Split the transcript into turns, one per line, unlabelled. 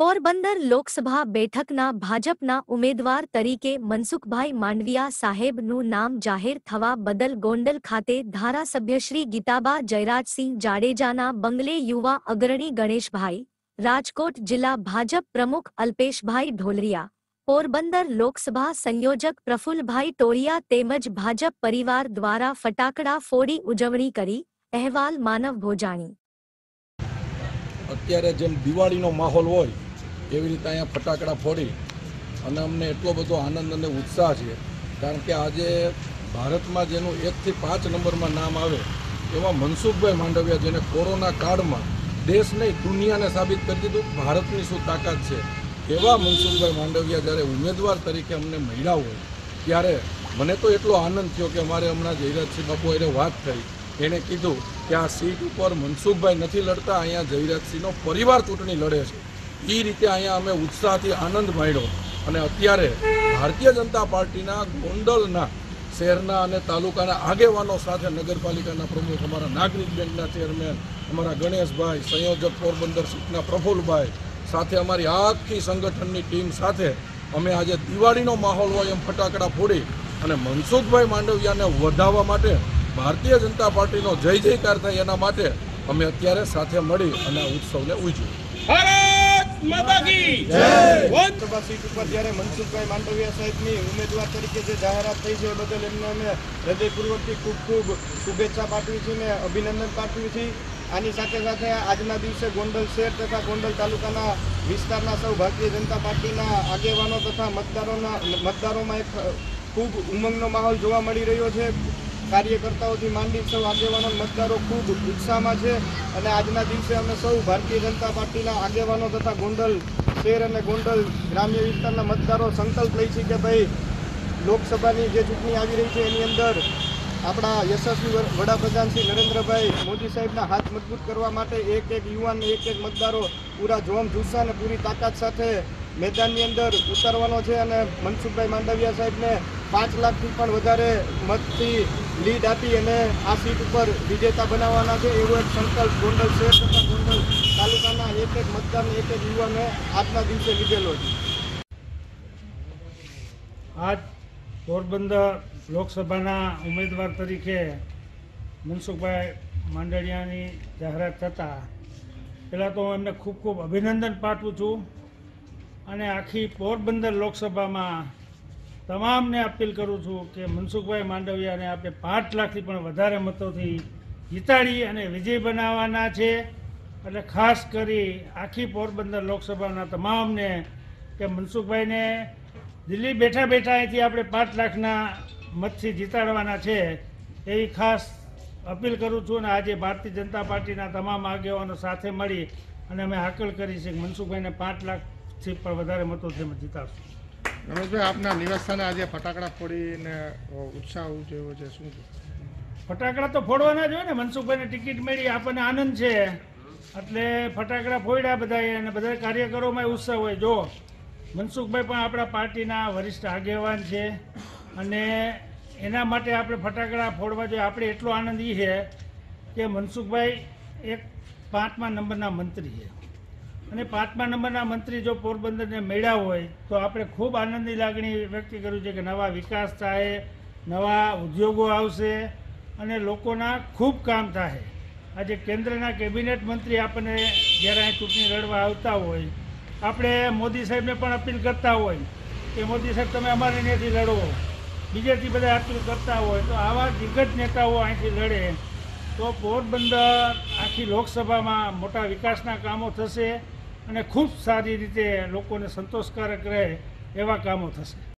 પોરબંદર લોકસભા બેઠકના ભાજપના ઉમેદવાર તરીકે મનસુખભાઈ માંડવિયા સાહેબનું નામ જાહેર થવા બદલ ગોંડલ ખાતે ધારાસભ્ય શ્રી ગીતાબા જયરાજસિંહ જાડેજાના બંગલે યુવા અગ્રણી ગણેશભાઈ, રાજકોટ જિલ્લા ભાજપ પ્રમુખ અલ્પેશભાઈ ઢોલરિયા, પોરબંદર લોકસભા સંયોજક પ્રફુલ્લભાઈ ટોળિયા તેમજ ભાજપ પરિવાર દ્વારા ફટાકડા ફોડી ઉજવણી કરી. અહેવાલ માનવ ભોજાણી.
અત્યારે જેમ દિવાળીનો માહોલ હોય એવી રીતે અહીંયા ફટાકડા ફોડી અને અમને એટલો બધો આનંદ અને ઉત્સાહ છે, કારણ કે આજે ભારતમાં જેનું 1 થી 5 નંબરમાં નામ આવે એવા મનસુખભાઈ માંડવિયા, જેને કોરોના કાળમાં દેશ નહીં દુનિયાને સાબિત કરી દીધું ભારતની શું તાકાત છે, એવા મનસુખભાઈ માંડવિયા જ્યારે ઉમેદવાર તરીકે અમને મળ્યા હોય ત્યારે મને તો એટલો આનંદ થયો કે અમારે હમણાં જયરાજસિંહ બાપુ એને વાત થઈ. એણે કીધું કે આ સીટ ઉપર મનસુખભાઈ નથી લડતા, અહીંયા જયરાજસિંહનો પરિવાર ચૂંટણી લડે છે. એ રીતે અહીંયા અમે ઉત્સાહથી આનંદ માણ્યો અને અત્યારે ભારતીય જનતા પાર્ટીના ગોંડલના શહેરના અને તાલુકાના આગેવાનો સાથે નગરપાલિકાના પ્રમુખ, અમારા નાગરિક બેંકના ચેરમેન, અમારા ગણેશભાઈ, સંયોજક પોરબંદર સીટના પ્રફુલ્લભાઈ સાથે અમારી આખી સંગઠનની ટીમ સાથે અમે આજે દિવાળીનો માહોલ હોય એમ ફટાકડા ફોડી અને મનસુખભાઈ માંડવિયાને વધાવવા માટે, ભારતીય જનતા પાર્ટીનો જય જયકાર થાય એના માટે અમે અત્યારે સાથે મળી અને આ ઉત્સવને ઉજવ્યો.
ભારત માતા કી જય. લોકસભા સીટ ઉપર જ્યારે મનસુખભાઈ માંડવિયા સાહેબની ઉમેદવાર તરીકે જે જાહેરાત થઈ છે એ બદલ એમને અમે હૃદયપૂર્વકથી ખૂબ ખૂબ શુભેચ્છા પાઠવી છે અને અભિનંદન પાઠવી છે. આની સાથે સાથે આજના દિવસે ગોંડલ શહેર તથા ગોંડલ તાલુકાના વિસ્તારના સૌ ભારતીય જનતા પાર્ટીના આગેવાનો તથા મતદારોમાં એક ખૂબ ઉમંગનો માહોલ જોવા મળી રહ્યો છે. કાર્યકર્તાઓથી માંડી સૌ આગેવાનો મતદારો ખૂબ ઉત્સાહમાં છે અને આજના દિવસે અમે સૌ ભારતીય જનતા પાર્ટીના આગેવાનો તથા ગોંડલ શહેર અને ગોંડલ ગ્રામ્ય વિસ્તારના મતદારો સંકલ્પ લઈ છે કે ભાઈ લોકસભાની જે ચૂંટણી આવી રહી છે એની અંદર આપણા યશસ્વી વડાપ્રધાન શ્રી નરેન્દ્રભાઈ મોદી સાહેબના હાથ મજબૂત કરવા માટે એક યુવાન એક મતદારો પૂરા જોમ જુસ્સા અને પૂરી તાકાત સાથે મેદાનની અંદર ઉતારવાનો છે અને મનસુખભાઈ માંડવિયા સાહેબને 5 લાખથી પણ વધારે મતથી લીડ આપી અને આ સીટ ઉપર વિજેતા બનાવવાના છે. એવો એક સંકલ્પ ગોંડલ શહેર તથા ગોંડલ તાલુકાના એક મતદારને એક યુવાને આજના દિવસે લીધેલો છે.
આજ પોરબંદર લોકસભાના ઉમેદવાર તરીકે મનસુખભાઈ માંડવિયાની જાહેરાત થતાં પહેલાં તો હું એમને ખૂબ ખૂબ અભિનંદન પાઠવું છું અને આખી પોરબંદર લોકસભામાં તમામને અપીલ કરું છું કે મનસુખભાઈ માંડવિયાને આપણે 5 લાખથી પણ વધારે મતોથી જીતાડી અને વિજય બનાવવાના છે. એટલે ખાસ કરી આખી પોરબંદર લોકસભાના તમામને કે મનસુખભાઈને દિલ્હી બેઠા બેઠા અહીંથી આપણે 5 લાખના મતથી જીતાડવાના છે એવી ખાસ અપીલ કરું છું. અને આજે ભારતીય જનતા પાર્ટીના તમામ આગેવાનો સાથે મળી અને અમે હાકલ કરી છે કે મનસુખભાઈને 5 લાખથી પણ વધારે મતોથી અમે જીતાડશું.
રમેશભાઈ, આપના નિવાસસ્થાને આજે ફટાકડા ફોડીને ઉત્સાહ જેવો છે, શું
ફટાકડા તો ફોડવાના જ હોય ને. મનસુખભાઈને ટિકિટ મળી આપણને આનંદ છે એટલે ફટાકડા ફોડ્યા બધાએ અને બધા કાર્યકરોમાં ઉત્સાહ હોય. જો મનસુખભાઈ પણ આપણા પાર્ટીના વરિષ્ઠ આગેવાન છે અને એના માટે આપણે ફટાકડા ફોડવા જોઈએ. આપણે એટલો આનંદ એ છે કે મનસુખભાઈ એક 5મા નંબરના મંત્રી છે અને 5મા નંબરના મંત્રી જો પોરબંદરને મળ્યા હોય તો આપણે ખૂબ આનંદની લાગણી વ્યક્ત કરવી છે કે નવા વિકાસ થાય, નવા ઉદ્યોગો આવશે અને લોકોના ખૂબ કામ થાય. આજે કેન્દ્રના કેબિનેટ મંત્રી આપણને જ્યારે અહીં ચૂંટણી લડવા આવતા હોય, આપણે મોદી સાહેબને પણ અપીલ કરતા હોય કે મોદી સાહેબ તમે અમારે અહીંયાથી લડો, બીજેથી બધા અપીલ કરતા હોય તો આવા દિગ્ગજ નેતાઓ અહીંથી લડે તો પોરબંદર આખી લોકસભામાં મોટા વિકાસના કામો થશે અને ખૂબ સારી રીતે લોકોને સંતોષકારક રહે એવા કામો થશે.